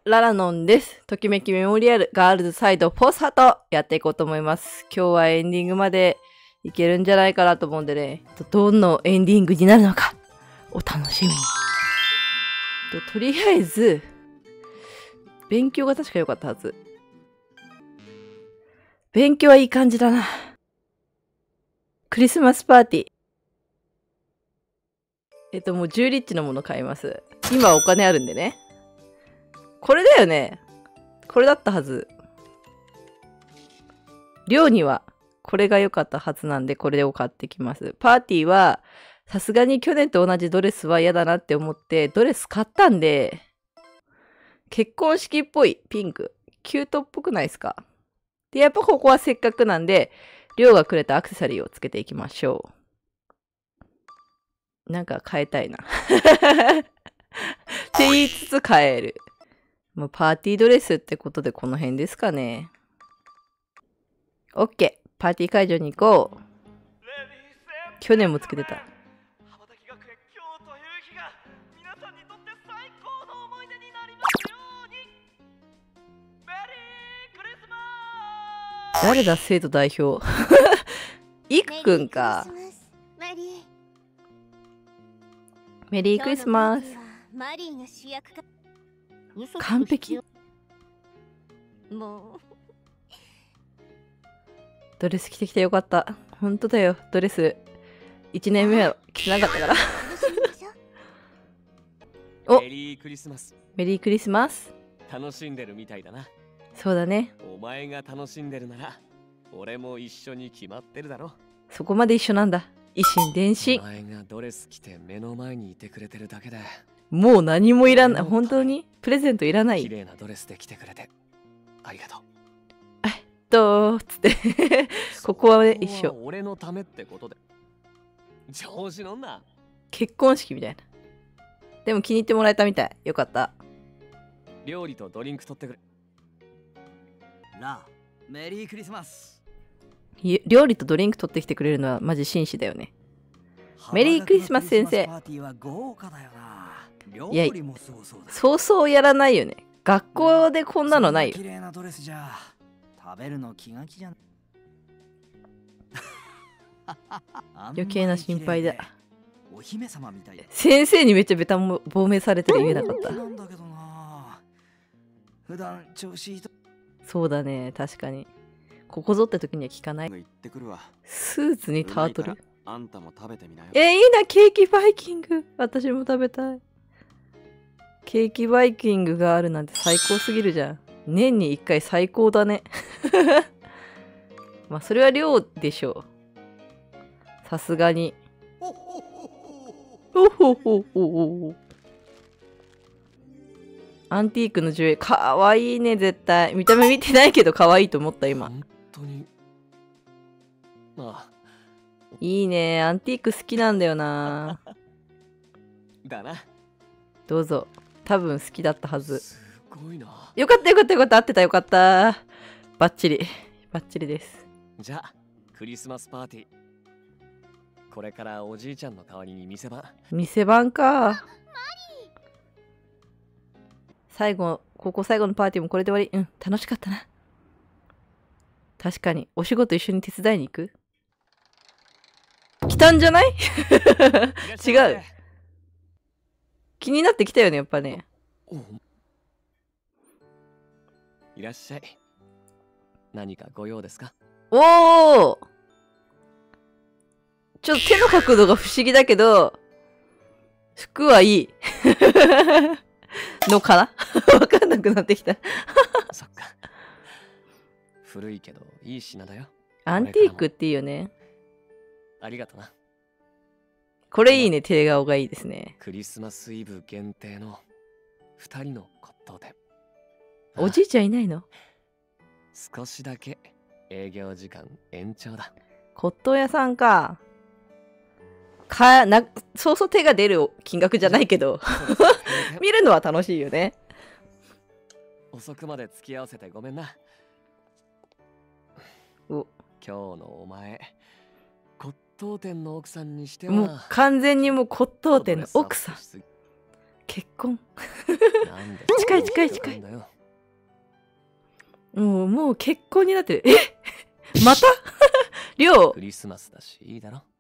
ララノンです。ときめきメモリアルガールズサイドフォーサとやっていこうと思います。今日はエンディングまでいけるんじゃないかなと思うんでね、どのエンディングになるのか、お楽しみに。とりあえず、勉強が確か良かったはず。勉強はいい感じだな。クリスマスパーティー。もう10リッチのもの買います。今お金あるんでね。これだよね。これだったはず。寮にはこれが良かったはずなんで、これを買ってきます。パーティーは、さすがに去年と同じドレスは嫌だなって思って、ドレス買ったんで、結婚式っぽいピンク。キュートっぽくないですか？で、やっぱここはせっかくなんで、寮がくれたアクセサリーをつけていきましょう。なんか変えたいな。って言いつつ変える。もうパーティードレスってことでこの辺ですかね。オッケー。パーティー会場に行こう。去年もつけてた。誰だ生徒代表。いくくんか。メリークリスマス。完璧。ドレス着てきてよかった。ほんとだよ。ドレス1年目は着てなかったからお、 メリークリスマス。 メリークリスマス。 楽しんでるみたいだな。 そうだね。 お前が楽しんでるなら俺も一緒に決まってるだろ。 そこまで一緒なんだ。一心伝心。 お前がドレス着て目の前にいてくれてるだけでもう何もいらない。本当にプレゼントいらない。 綺麗なドレスで着てくれてありがとう。 つってここはね一緒。 俺のためってことで調子乗んな。 結婚式みたいな。でも気に入ってもらえたみたい。よかった。 料理とドリンク取ってくれ。 ラー、メリークリスマス。 料理とドリンク取ってきてくれるのはマジ紳士だよね。メリークリスマス先生。いや、そうそうやらないよね。学校でこんなのないよ。 綺麗なドレスじゃ食べるの気が気じゃん。 余計な心配だ。 お姫様みたい。 先生にめっちゃベタも亡命されてる。言えなかった。 なんだけどな。普段調子いいと。 そうだね、確かに。ここぞって時には聞かない。スーツにタートル。 あんたも食べてみなよ。 いいな、ケーキバイキング。私も食べたい。ケーキバイキングがあるなんて最高すぎるじゃん。年に1回最高だね。まあそれは量でしょう。さすがに。おほほほ。アンティークのジュエリー。かわいいね、絶対。見た目見てないけどかわいいと思った今。 本当に。 いいね、アンティーク好きなんだよな。 だな。 どうぞ。多分好きだったはず。 すごいな。 よかったよかったよかった。合ってたよかった。バッチリ。バッチリです。 じゃあ、クリスマスパーティー。これからおじいちゃんの代わりに店番。 店番か。最後、高校最後のパーティーもこれで終わり。うん、楽しかったな。確かに。お仕事一緒に手伝いに行く？来たんじゃない？違う。気になってきたよね、やっぱね。 いらっしゃい。何かご用ですか？ おー！ちょっと手の角度が不思議だけど、服はいい。のかなわかんなくなってきた。 そっか。古いけどいい品だよ。 アンティークっていいよね。 ありがとな。 これいいね、手顔がいいですね。 クリスマスイブ限定の2人の骨董店。 おじいちゃんいないの？ 少しだけ営業時間延長だ。 骨董屋さんか。そうそう手が出る金額じゃないけど見るのは楽しいよね。 遅くまで付き合わせてごめんな。 お、 今日のお前骨董店の奥さんにしてはもう完全にもう骨董店の奥さん。 結婚。 なんで近い近い近いんだよ。 もう結婚になってる。また亮クリスマスだしいいだろ。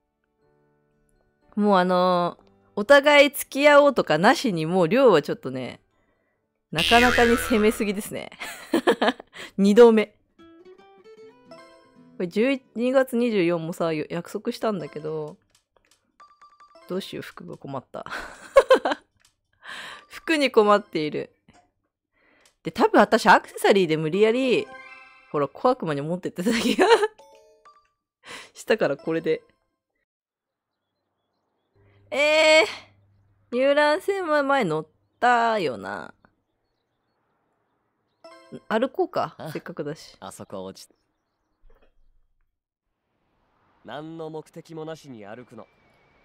もうお互い付き合おうとかなしにもう亮はちょっとね、なかなかに攻めすぎですね。2度目。これ12月24もさ、約束したんだけど、どうしよう、服が困った。服に困っている。で、多分私アクセサリーで無理やり、ほら、小悪魔に持ってってた気がしたからこれで。遊覧船は前乗ったよな。歩こうか、せっかくだし。 あそこ落ち。何の目的もなしに歩くの。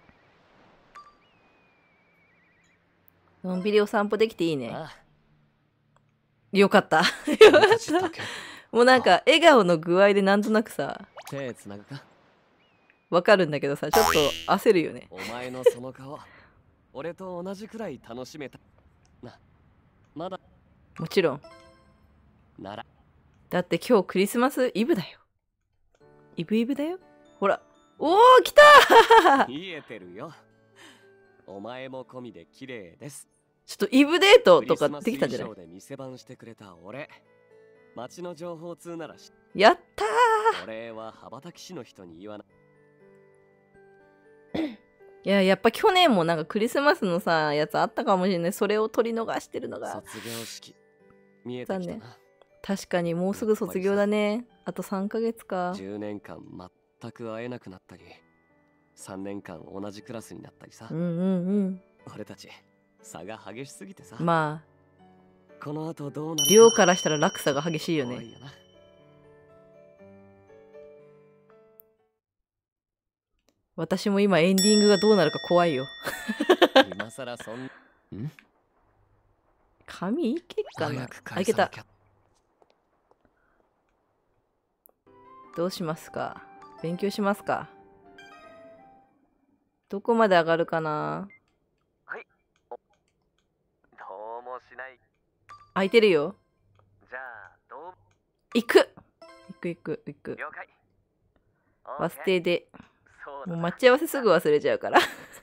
のんびりお散歩できていいね。 あよかった。 俺たちだけもうなんか、笑顔の具合でなんとなくさ、 手つなぐか。 わかるんだけどさ、ちょっと焦るよね。 お前のその顔、俺と同じくらい楽しめた。まだ。 もちろん。 なら。 だって今日クリスマスイブだよ。イブイブだよ。ほら。おー、来たー見えてるよ。お前も込みで綺麗です。 ちょっとイブデートとかできたんじゃない？ で店番してくれた俺。街の情報通ならやったー。 俺は羽ばたき師の人に言わない。 いや、やっぱ去年もなんかクリスマスのさ、やつあったかもしれない。それを取り逃してるのが。 卒業式。見えてきたな。 確かにもうすぐ卒業だね。あと3ヶ月か。 10年間全く会えなくなったり、3年間同じクラスになったりさ。俺たち差が激しすぎてさ。 まあ、 この後どうなるか。 寮からしたら落差が激しいよね。私も今エンディングがどうなるか怖いよ。 今更そん。 髪いけっかな。 あ、 いけた。どうしますか？勉強しますか？どこまで上がるかな？ はい。どうもしない。 空いてるよ。 じゃあどう？ 行く。 了解。 バス停で。もう待ち合わせすぐ忘れちゃうから。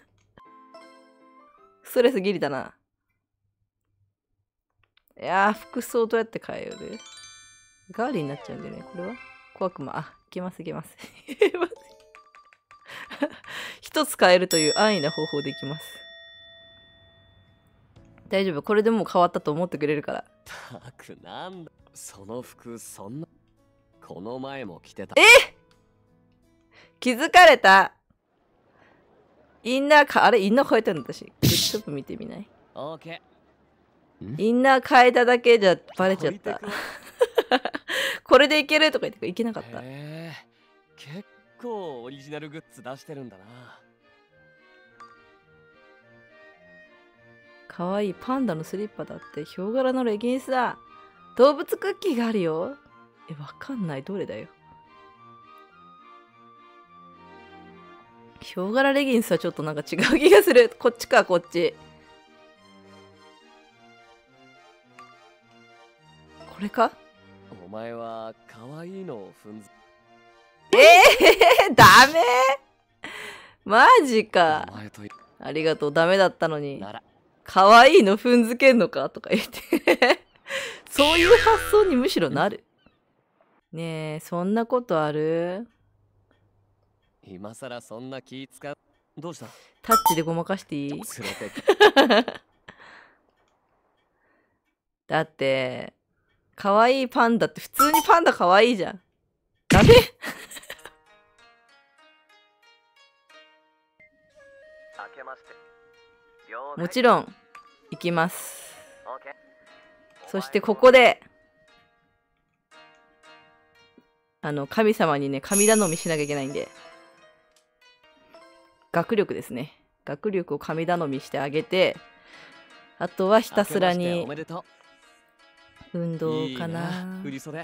ストレスギリだな。いやー、服装どうやって変える？ガーリーになっちゃうんだよね。これは小悪魔。あ、いけます。一つ変えるという安易な方法でいきます。大丈夫。これでもう変わったと思ってくれるから。 たくなんだ。その服そんな。この前も着てた。 気づかれた。インナーあれインナー変えたんだ私。ちょっと見てみない？ オーケー。インナー変えただけじゃバレちゃった。これでいけるとか言っていけなかった。 結構オリジナルグッズ出してるんだな。 かわいいパンダのスリッパだって。ヒョウ柄のレギンスだ。動物クッキーがあるよ。わかんない。どれだよ。ヒョウ柄レギンスはちょっとなんか違う気がする。こっちか、こっち。これか？ お前は可愛いのを踏んづ。 ダメ？マジか。ありがとう。ダメだったのに。可愛いの踏んづけんのかとか言って。そういう発想にむしろなる。ねえ、そんなことある？ 今さらそんな気使う。どうした？ タッチでごまかしていい？ 連れてだって可愛いパンダって普通にパンダ可愛いじゃん。ダメ？もちろん行きます。そしてここで神様にね神頼みしなきゃいけないんで、学力ですね。学力を神頼みしてあげて、あとはひたすらに運動かな。 振り袖。な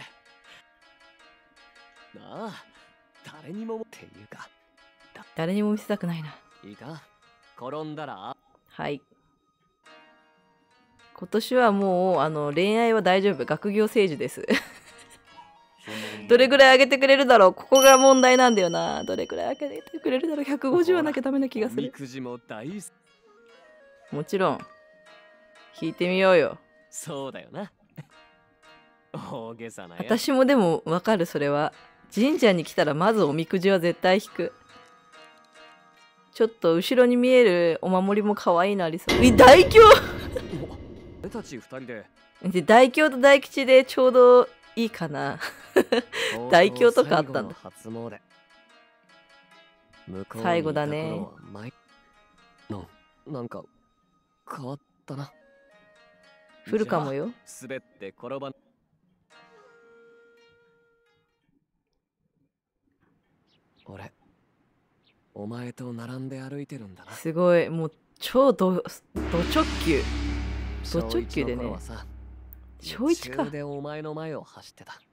あ、誰にもっていうか。 誰にも見せたくないな。 いいか、転んだら。 はい。 今年はもう、恋愛は大丈夫。学業成就です。どれぐらい上げてくれるだろう。ここが問題なんだよな。どれぐらい上げてくれるだろう。150はなきゃダメな気がする。もちろん。聞いてみようよ。 そうだよな。大げさなや。 私もでもわかる、それは。神社に来たらまずおみくじは絶対引く。ちょっと後ろに見えるお守りも可愛いのありそう。大凶俺たち二人で。 大凶と大吉でちょうどいいかな。大凶とかあったんだ。最後だね。 なんか変わったな。 降るかもよ。 滑って転ばん。俺、お前と並んで歩いてるんだな。 すごい、もう超ド直球。ド直球でね。小一か。 でお前の前を走ってた。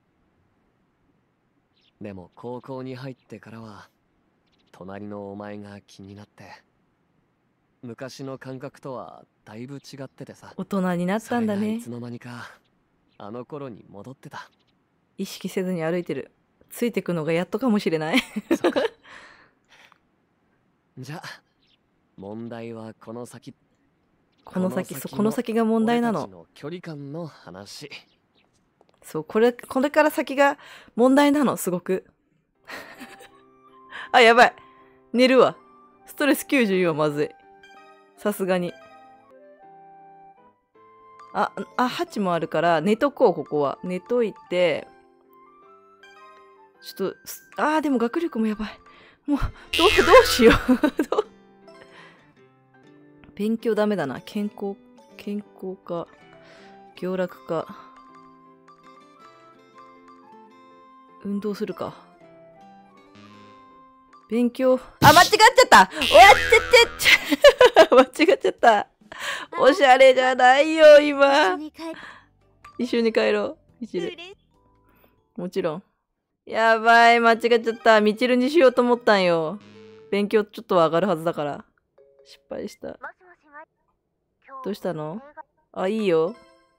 でも高校に入ってからは隣のお前が気になって、昔の感覚とはだいぶ違っててさ。 大人になったんだね。 いつの間にかあの頃に戻ってた。 意識せずに歩いてる。ついてくのがやっとかもしれない。 じゃあ問題はこの先が問題なの。 距離感の話。 そう、これから先が問題なの、すごく。あ、やばい。寝るわ。ストレス94はまずい。さすがに。8もあるから、寝とこう、ここは。寝といて、ちょっと、でも学力もやばい。もう、どうしよう。勉強ダメだな。健康か、行楽か。運動するか。勉強。間違っちゃった間違っちゃった。おしゃれじゃないよ、今。一緒に帰ろう。みちる。もちろん。やばい、間違っちゃった。みちるにしようと思ったんよ。勉強ちょっとは上がるはずだから。失敗した。どうしたの？いいよ。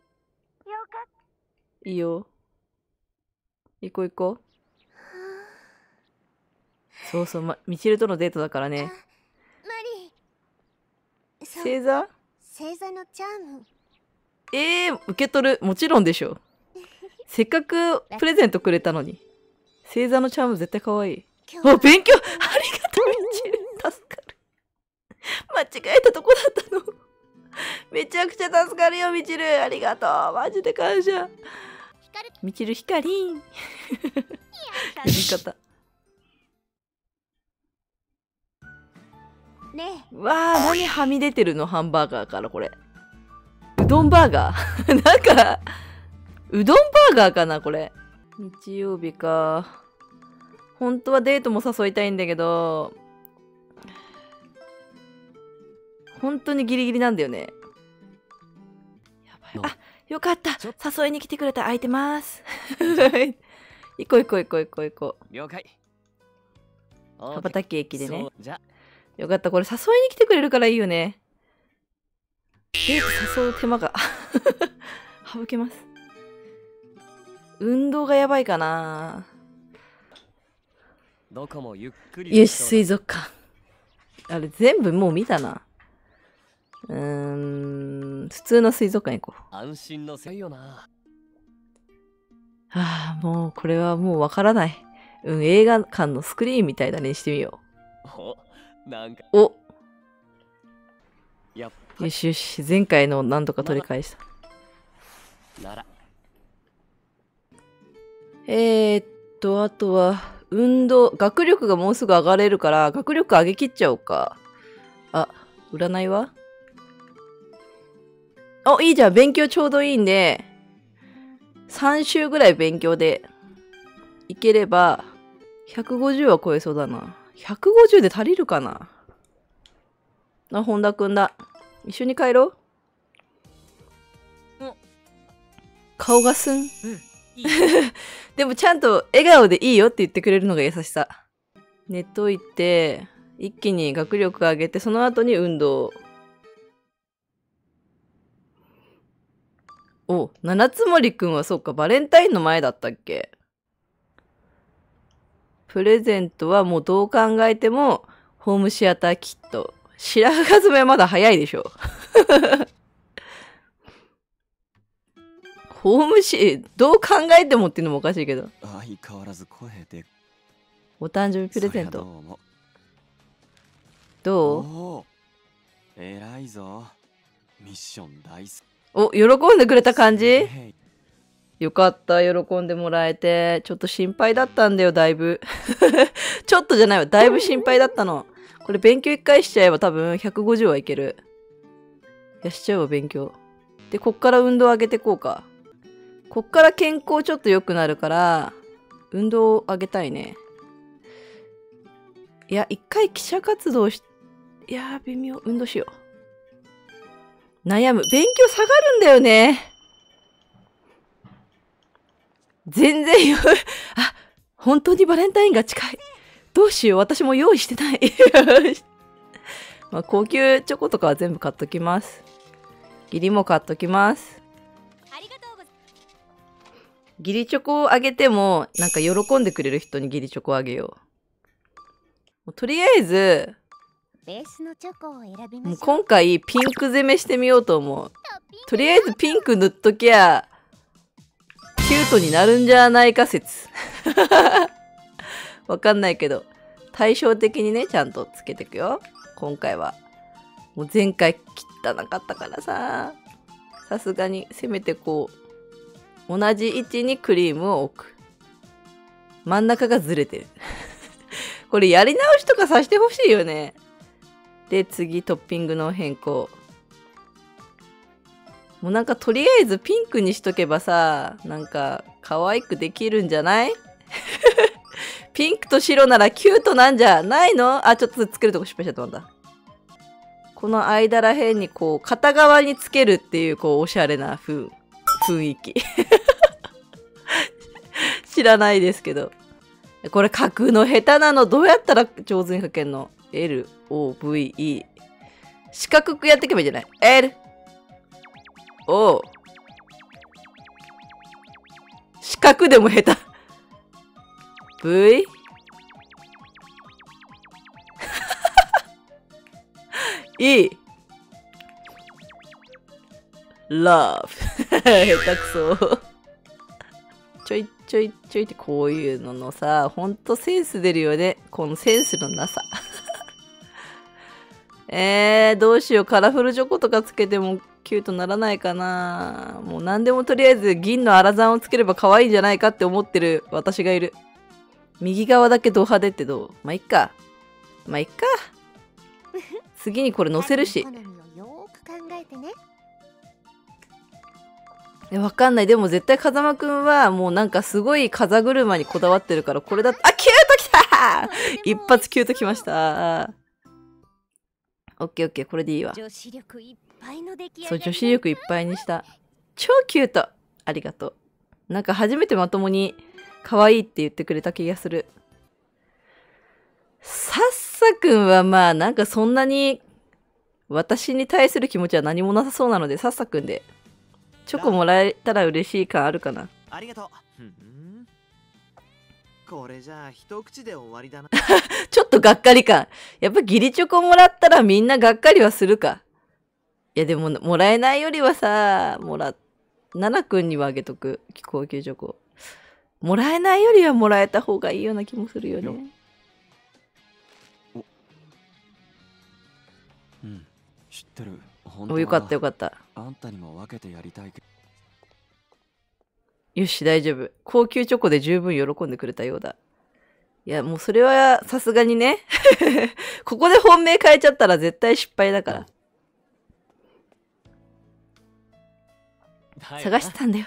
いいよ。行こう行こう。そうそう、みちるとのデートだからね。星座のチャーム。 受け取る。もちろんでしょ。せっかくプレゼントくれたのに。星座のチャーム絶対可愛い。勉強ありがとう、みちる。助かる。間違えたとこだったの。めちゃくちゃ助かるよ、みちる。ありがとう。マジで感謝。みちるひかりん。言い方。 ねえ。 わあ、何はみ出てるの、ハンバーガーからこれ。うどんバーガーなんか、うどんバーガーかな、これ。日曜日か。本当はデートも誘いたいんだけど、本当にギリギリなんだよね。やばい。よかった。誘いに来てくれた。空いてます。行こう。 了解。 羽ばたき駅でね。よかった。これ誘いに来てくれるからいいよね。デート誘う手間が省けます。運動がやばいかな。 どこもゆっくり。 よし、水族館。あれ全部もう見たな。普通の水族館行こう。 安心のせいよな。 もうこれはもうわからない。映画館のスクリーンみたいだねにしてみよう。よしよし、前回の何とか取り返した。あとは、運動、学力がもうすぐ上がれるから、学力上げきっちゃおうか。占いはいいじゃん。勉強ちょうどいいんで、3週ぐらい勉強でいければ、150は超えそうだな。150で足りるかな。本田くんだ。一緒に帰ろう。顔がすん。でもちゃんと笑顔でいいよって言ってくれるのが優しさ。寝といて、一気に学力上げて、その後に運動。 お、七つ森くんはそうか、バレンタインの前だったっけ？プレゼントはもうどう考えても、ホームシアターキット。白髪染めはまだ早いでしょ。ホームシ、どう考えてもっていうのもおかしいけど。 相変わらず声で。 お誕生日プレゼント。 どどう？偉いぞ。ミッション大好き。 お、喜んでくれた感じ？よかった、喜んでもらえて。ちょっと心配だったんだよ、だいぶ。ちょっとじゃないわ、だいぶ心配だったの。これ勉強一回しちゃえば多分150はいける。いや、しちゃうわ、勉強。で、こっから運動上げてこうか。こっから健康ちょっと良くなるから、運動を上げたいね。いや、一回記者活動し、いやー、微妙。運動しよう。悩む。勉強下がるんだよね。全然よ。あ、本当にバレンタインが近い。どうしよう。私も用意してない。まあ、高級チョコとかは全部買っときます。義理も買っときます。義理チョコをあげても、なんか喜んでくれる人に義理チョコをあげよう。もうとりあえず、 ベースのチョコを選びましょう。 もう今回ピンク攻めしてみようと思う。とりあえずピンク塗っときゃ、キュートになるんじゃないか説。わかんないけど、対照的にね、ちゃんとつけていくよ。今回は。もう前回汚かったからさ、さすがにせめてこう、同じ位置にクリームを置く。真ん中がずれてる。これやり直しとかさせてほしいよね。で、次トッピングの変更。もうなんかとりあえずピンクにしとけばさ、なんか可愛くできるんじゃない？ピンクと白ならキュートなんじゃないの？あ、ちょっとつけるとこ失敗しちゃったんだ。この間らへんにこう片側につけるっていうこうおしゃれな雰囲気。知らないですけど。これ書くの下手なのどうやったら上手に書けんの？ L, O, V, E。四角くやっていけばいいんじゃない？ L, O。四角でも下手。V。E。Love。下手くそ。ちょいちょいちょいってこういうののさ、ほんとセンス出るよね。このセンスのなさ。どうしよう。カラフルチョコとかつけてもキュートならないかな。もう何でもとりあえず銀のアラザンをつければ可愛いんじゃないかって思ってる私がいる。右側だけド派手ってどう？まあ、いっか。まあ、いっか。次にこれ乗せるし。わかんない。でも絶対風間くんはもうなんかすごい風車にこだわってるからこれだと、あ、キュートきた一発キュートきました。オッケーオッケー、これでいいわ。そう、女子力いっぱいにした。超キュート。ありがとう。なんか初めてまともに可愛いって言ってくれた気がする。さっさくんはまあなんかそんなに私に対する気持ちは何もなさそうなので、さっさくんで。チョコもらえたら嬉しい感あるかな。 ありがとう。これじゃあ一口で終わりだな。 ちょっとがっかり感。やっぱ義理チョコもらったらみんながっかりはするか。いやでももらえないよりはさ、ナナくんにはあげとく。高級チョコ。もらえないよりはもらえた方がいいような気もするよね。 うん、知ってる。 お、よかったよかった。 あんたにも分けてやりたいけど。 よし、大丈夫。高級チョコで十分喜んでくれたようだ。いや、もうそれはさすがにね。ここで本命変えちゃったら絶対失敗だから。探してたんだよ。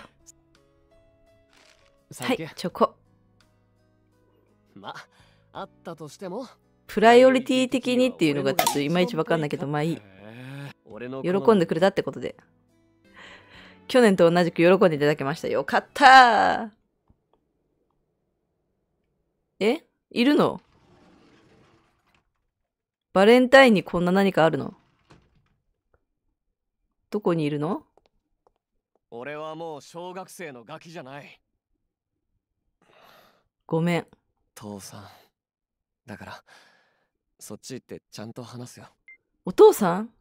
はい、チョコ。 まあったとしても。 プライオリティ的にっていうのがちょっといまいちわかんないけど、まあいい。喜んでくれたってことで。去年と同じく喜んでいただけました。よかったー。いるの？バレンタインにこんな何かあるの？どこにいるの？ 俺はもう小学生のガキじゃない。 ごめん。 父さん。だから、そっち行ってちゃんと話すよ。 お父さん？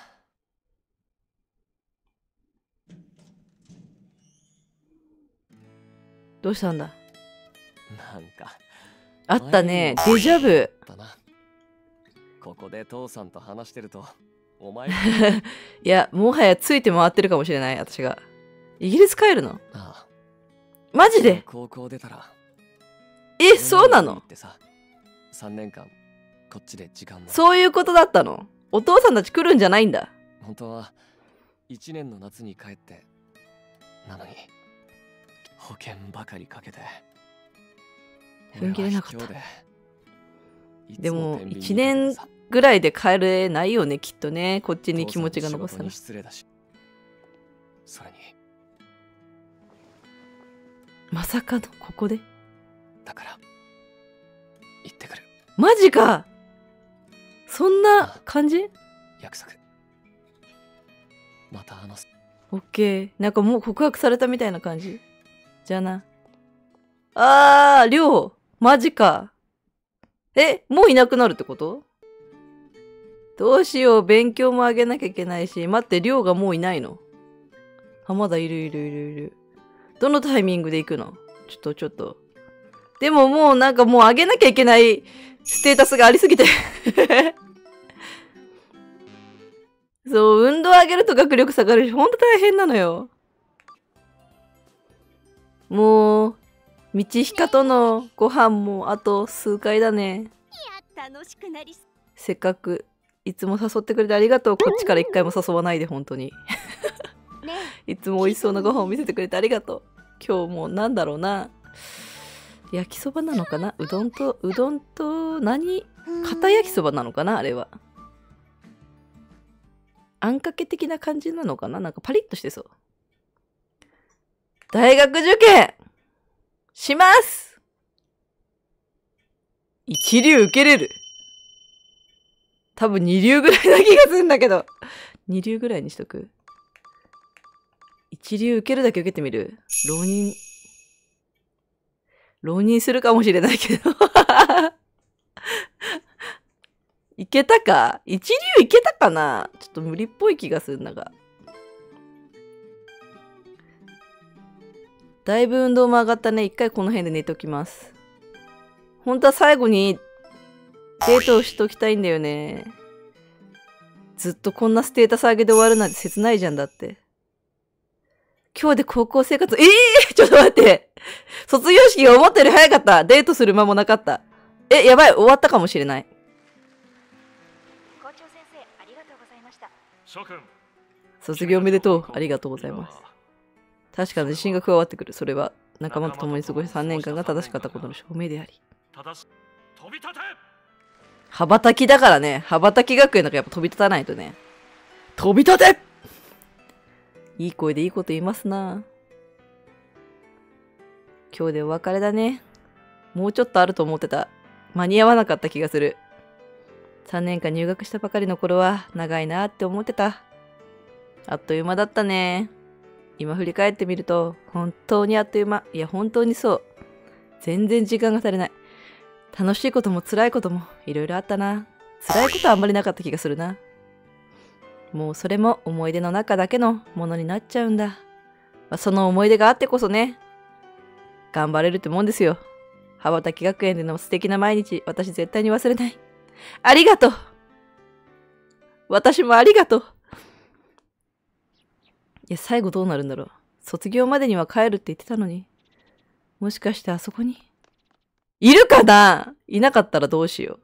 どうしたんだ？ なんか。 あったね。デジャブ。 ここで父さんと話してると、お前いや、もはやついて回ってるかもしれない、私が。イギリス帰るの？ ああ。 マジで？ 高校出たら。 え、そうなの ？3年間、こっちで時間も。 そういうことだったの？お父さんたち来るんじゃないんだ。 本当は、1年の夏に帰って、なのに、保険ばかりかけて。 踏ん切れなかった。でも、1年ぐらいで帰れないよね、きっとね。こっちに気持ちが残したら。 それに。 まさかのここで？ だから、行ってくる。 マジか！そんな感じ？ 約束。また話す。 オッケー。なんかもう告白されたみたいな感じ。じゃあな。あー、りょう。マジか。え、もういなくなるってこと？どうしよう。勉強もあげなきゃいけないし。待って、りょうがもういないの？あ、まだいる。どのタイミングで行くの？ちょっと。でももうなんかもうあげなきゃいけないステータスがありすぎて。そう、運動上げると学力下がるし、ほんと大変なのよ。もう、道ひかとのご飯もあと数回だね。せっかく、いつも誘ってくれてありがとう。こっちから一回も誘わないで、本当に。いつも美味しそうなご飯を見せてくれてありがとう。今日もなんだろうな。焼きそばなのかな？うどんと、片焼きそばなのかなあれは。あんかけ的な感じなのかな？なんかパリッとしてそう。大学受験します！一流受けれる。多分二流ぐらいな気がするんだけど。二流ぐらいにしとく。一流受けるだけ受けてみる。浪人するかもしれないけど。いけたか？一流いけたかな？ちょっと無理っぽい気がするんだが。だいぶ運動も上がったね。一回この辺で寝ておきます。本当は最後にデートをしときたいんだよね。ずっとこんなステータス上げで終わるなんて切ないじゃんだって。今日で高校生活、ちょっと待って。卒業式が思ったより早かった。デートする間もなかった。やばい。終わったかもしれない。 校長先生、ありがとうございました。 諸君、 卒業おめでとう。ありがとうございます。確かに自信が加わってくる。それは仲間と共に過ごし3年間が正しかったことの証明であり。 飛び立て！ 羽ばたきだからね。羽ばたき学園だからやっぱ飛び立たないとね。飛び立て！いい声でいいこと言いますな。今日でお別れだね。もうちょっとあると思ってた。間に合わなかった気がする。3年間入学したばかりの頃は長いなって思ってた。あっという間だったね。今振り返ってみると本当にあっという間。いや本当にそう。全然時間が足りない。楽しいことも辛いこともいろいろあったな。辛いことはあんまりなかった気がするな。もうそれも思い出の中だけのものになっちゃうんだ。その思い出があってこそね、頑張れるってもんですよ。羽ばたき学園での素敵な毎日、私絶対に忘れない。ありがとう。私もありがとう。いや、最後どうなるんだろう。卒業までには帰るって言ってたのに。もしかしてあそこに。いるかな？いなかったらどうしよ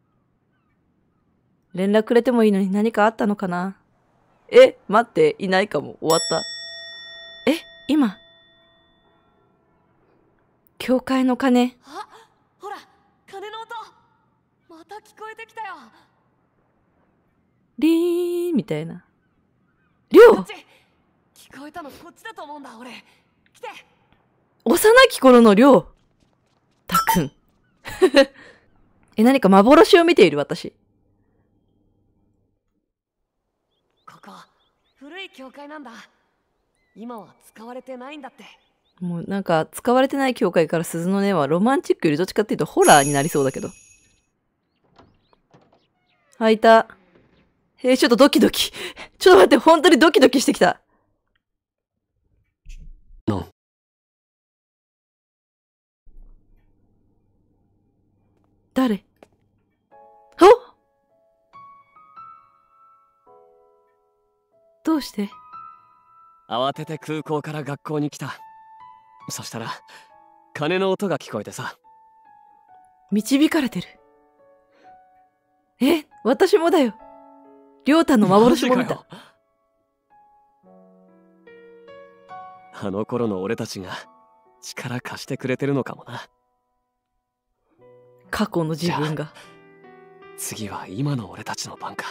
う。連絡くれてもいいのに何かあったのかな？待って、いないかも。終わった。今。教会の鐘。 あ、ほら、鐘の音。また聞こえてきたよ。 リーンみたいな。りょう！ 聞こえたのこっちだと思うんだ、俺。来て。 幼き頃のりょう。たくん。何か幻を見ている私。 ここ、古い教会なんだ。 今は使われてないんだって。 もうなんか使われてない教会から鈴の音はロマンチックよりどっちかっていうとホラーになりそうだけど。開いた。ちょっとドキドキ。ちょっと待って、本当にドキドキしてきた。誰？あ！どうして？ 慌てて空港から学校に来た。そしたら鐘の音が聞こえてさ。 導かれてる。私もだよ。亮太の幻も見た。 あの頃の俺たちが力貸してくれてるのかもな。 過去の自分が。 次は今の俺たちの番か。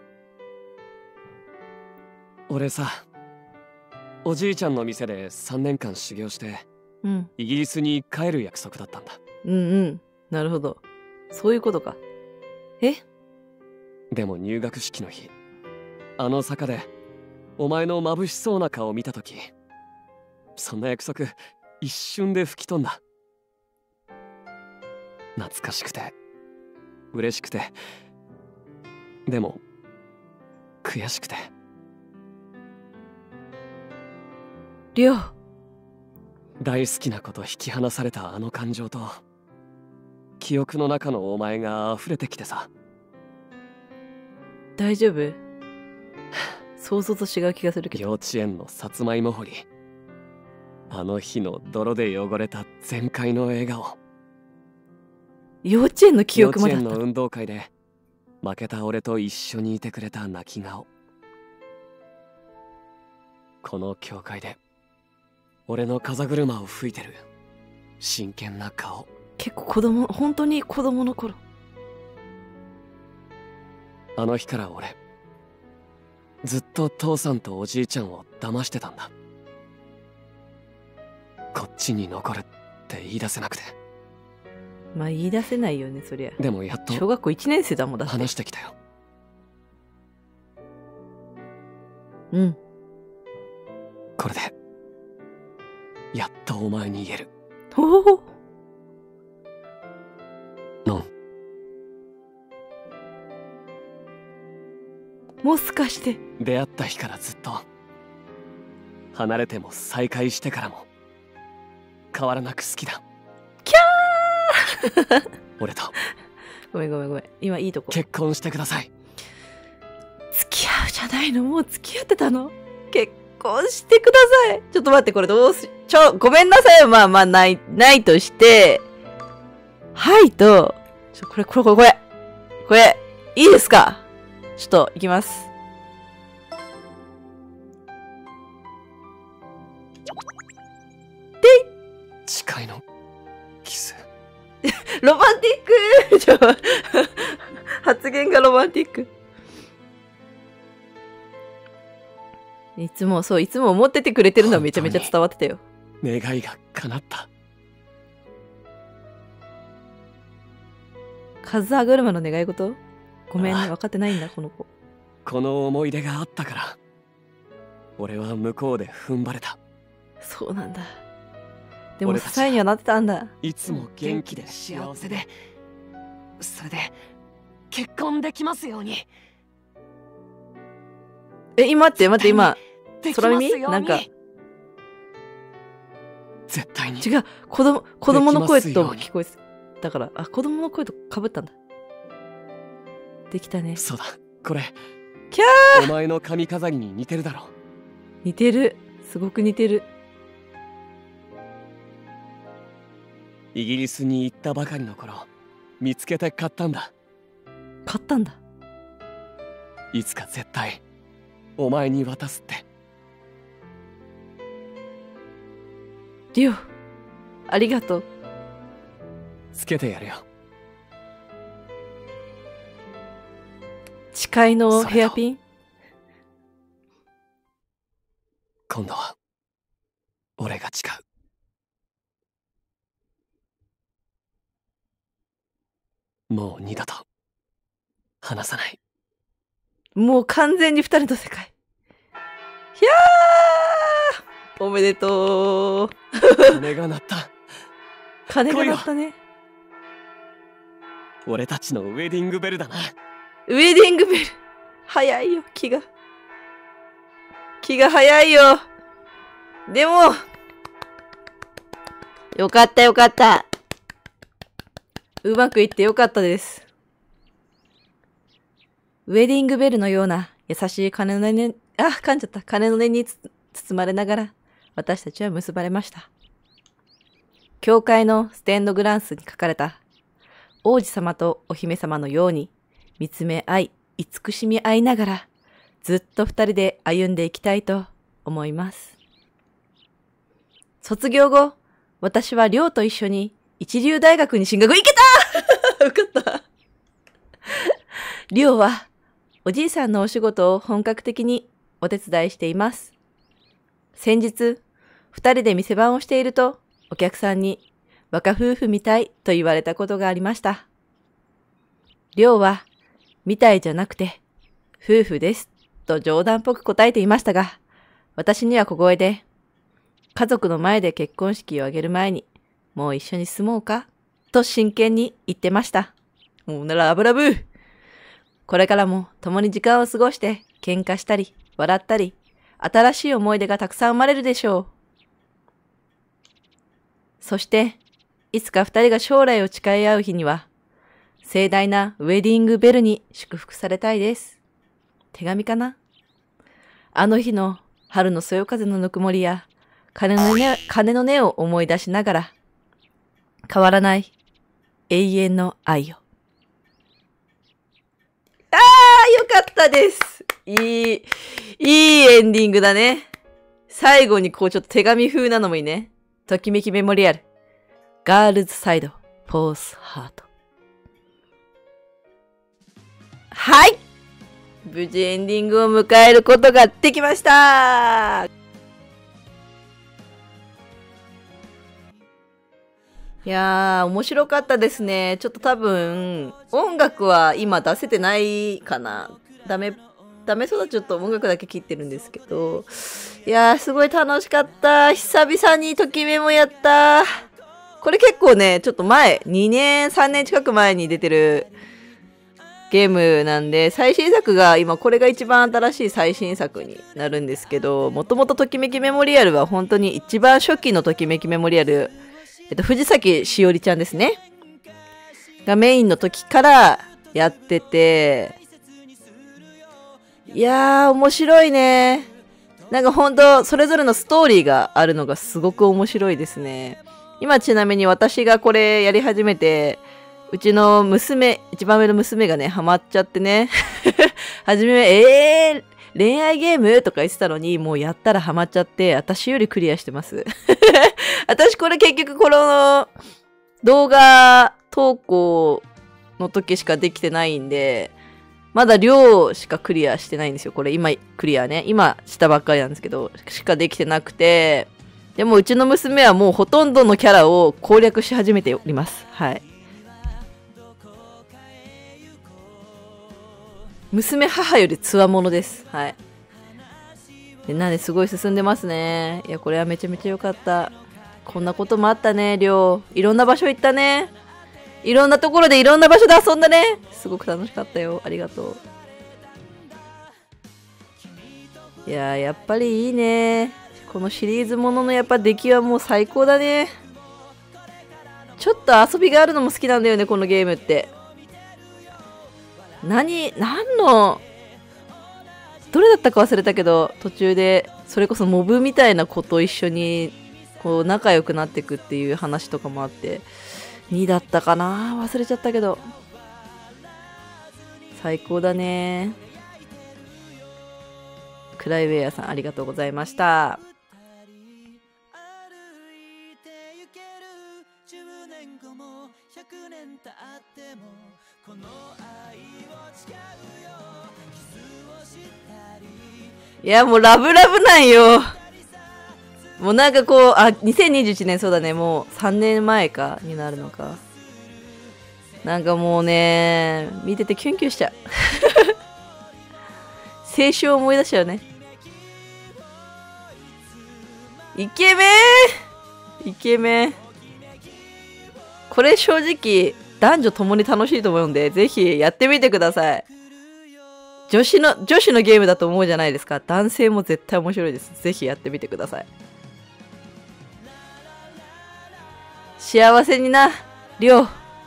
俺さ、おじいちゃんの店で3年間修行して、イギリスに帰る約束だったんだ。 なるほど。そういうことか。 でも入学式の日、あの坂でお前の眩しそうな顔を見たとき、そんな約束一瞬で吹き飛んだ。懐かしくて嬉しくて、でも悔しくて。 亮、 大好きなこと引き離されたあの感情と記憶の中のお前が溢れてきてさ。 大丈夫？想像と違う気がするけど。 幼稚園のさつまいも掘り、あの日の泥で汚れた全開の笑顔。 幼稚園の記憶まであった。 幼稚園の運動会で負けた俺と一緒にいてくれた泣き顔。この教会で俺の風車を吹いてる真剣な顔。 結構本当に子供の頃。 あの日から俺ずっと父さんとおじいちゃんを騙してたんだ。こっちに残るって言い出せなくて。 まあ言い出せないよね、そりゃ。 でもやっと小学校1年生だもんだって。 話してきたよ。これでやっとお前に言える。 おお。もしかして出会った日からずっと、離れても再会してからも変わらなく好きだ。 キャー俺とごめん今いいとこ。 結婚してください。 付き合うじゃないの。もう付き合ってたの。結婚してください。ちょっと待って、これどうしごめんなさい。まあないとしてはいとこれいいですか。ちょっと行きます。 誓いのキス。 ロマンティック発言がロマンティック。いつも思っててくれてるのはめちゃめちゃ伝わってたよ。 願いが叶った。 カズハ車の願い事？ごめんね、分かってないんだ、この子。 この思い出があったから俺は向こうで踏ん張れた。 そうなんだ。でも支えにはなってたんだ。 いつも元気で幸せで、 それで結婚できますように。 待って今空耳なんか絶対に違う。子供の声と聞こえたから、子供の声と被ったんだ。できたね。 そうだ、これキャー、 お前の髪飾りに似てるだろ。 似てる、すごく似てる。 イギリスに行ったばかりの頃見つけて買ったんだ。 買ったんだ。 いつか絶対お前に渡すって。 リオ、ありがとう。 つけてやるよ。 誓いのヘアピン。 今度は俺が誓う。もう二度と離さない。 もう完全に二人の世界。ひゃーおめでとう。 鐘が鳴った。 鐘が鳴ったね。 俺たちのウェディングベルだな。 ウェディングベル。早いよ、気が。気が早いよ。でも、よかったよかった。うまくいってよかったです。ウェディングベルのような優しい鐘の音に、噛んじゃった。鐘の音に包まれながら、私たちは結ばれました。教会のステンドグランスに書かれた、王子様とお姫様のように見つめ合い、慈しみ合いながら、ずっと二人で歩んでいきたいと思います。卒業後、私は寮と一緒に一流大学に進学。いけた受かった。寮は、おじいさんのお仕事を本格的にお手伝いしています。先日、二人で店番をしていると、お客さんに若夫婦みたいと言われたことがありました。寮は、みたいじゃなくて、夫婦です、と冗談っぽく答えていましたが、私には小声で、家族の前で結婚式を挙げる前に、もう一緒に住もうかと真剣に言ってました。もうならラブラブ。これからも共に時間を過ごして喧嘩したり、笑ったり、新しい思い出がたくさん生まれるでしょう。そして、いつか二人が将来を誓い合う日には、盛大なウェディングベルに祝福されたいです。手紙かな？あの日の春のそよ風のぬくもりや、鐘の音を思い出しながら、変わらない永遠の愛を。よかったです。いいエンディングだね。最後にこうちょっと手紙風なのもいいね。ときめきメモリアル。ガールズサイド、ポースハート。はい！無事エンディングを迎えることができました。いやー、面白かったですね。ちょっと多分、音楽は今出せてないかな。ダメそうだ。ちょっと音楽だけ切ってるんですけど。いやー、すごい楽しかった。久々にときめもやった。これ結構ね、ちょっと前、2年、3年近く前に出てるゲームなんで、最新作が今これが一番新しい最新作になるんですけど、もともとときめきメモリアルは本当に一番初期のときめきメモリアル、藤崎しおりちゃんですね。がメインの時からやってて、いやー、面白いね。なんかほんと、それぞれのストーリーがあるのがすごく面白いですね。今ちなみに私がこれやり始めて、うちの娘、一番上の娘がね、ハマっちゃってね。はじめ、恋愛ゲームとか言ってたのに、もうやったらハマっちゃって、私よりクリアしてます。私これ結局この動画投稿の時しかできてないんで、まだ量しかクリアしてないんですよ。これ今クリアね。今したばっかりなんですけど、しかできてなくて、でもうちの娘はもうほとんどのキャラを攻略し始めております。はい。娘母より強者です。はい。でなんですごい進んでますね。いや、これはめちゃめちゃ良かった。こんなこともあったね、りょう。いろんな場所行ったね。いろんなところでいろんな場所で遊んだね。すごく楽しかったよ。ありがとう。いやー、やっぱりいいね。このシリーズもののやっぱ出来はもう最高だね。ちょっと遊びがあるのも好きなんだよね、このゲームって。何の、どれだったか忘れたけど、途中で、それこそモブみたいな子と一緒に、こう、仲良くなっていくっていう話とかもあって、2だったかな？忘れちゃったけど。最高だね。クライウェアさん、ありがとうございました。いや、もうラブラブなんよ。もうなんかこう、2021年そうだね、もう3年前かになるのか。なんかもうね、見ててキュンキュンしちゃう。青春を思い出しちゃうね。 イケメンイケメン。これ正直、男女ともに楽しいと思うんで、ぜひやってみてください。女子のゲームだと思うじゃないですか。男性も絶対面白いです。ぜひやってみてください。幸せにな、りょう。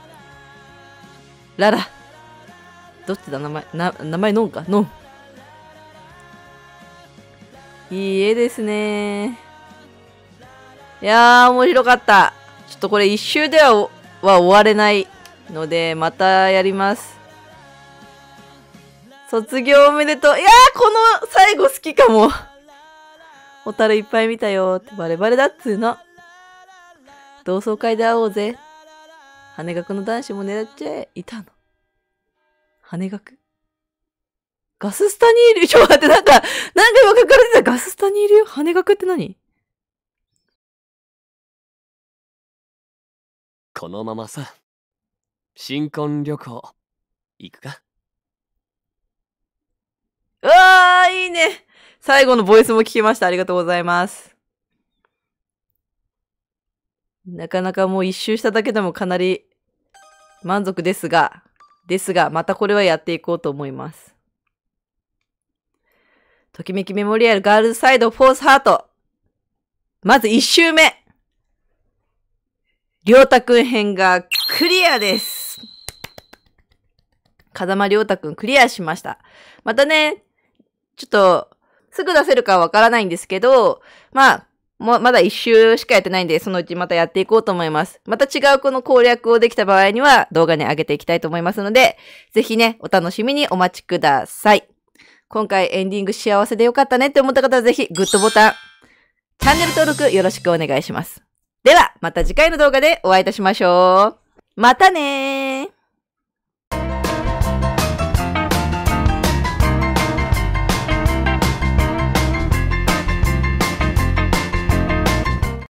ララ。どっちだ名前。名前ノンかノン。いい絵ですね。いやー、面白かった。ちょっとこれ一周では終われないので、またやります。卒業おめでとう。いやー、この最後好きかも。ホタルいっぱい見たよってバレバレだっつーの。同窓会で会おうぜ。羽学の男子も狙っちゃえ。いたの。羽学ガススタにいる。ちょ、待って、なんか今書かれてたガススタにいるよ。羽学って何？ このままさ、新婚旅行、行くか？ うわー、いいね。最後のボイスも聞きました。ありがとうございます。なかなかもう一周しただけでもかなり満足ですが、またこれはやっていこうと思います。ときめきメモリアルガールズサイドフォースハート。まず一周目。りょうたくん編がクリアです。風間りょうたくんクリアしました。またね、ちょっと、すぐ出せるかわからないんですけど、まだ一周しかやってないんで、そのうちまたやっていこうと思います。また違うこの攻略をできた場合には動画に上げていきたいと思いますので、ぜひね、お楽しみにお待ちください。今回エンディング幸せでよかったねって思った方はぜひグッドボタン、チャンネル登録よろしくお願いします。では、また次回の動画でお会いいたしましょう。またねー。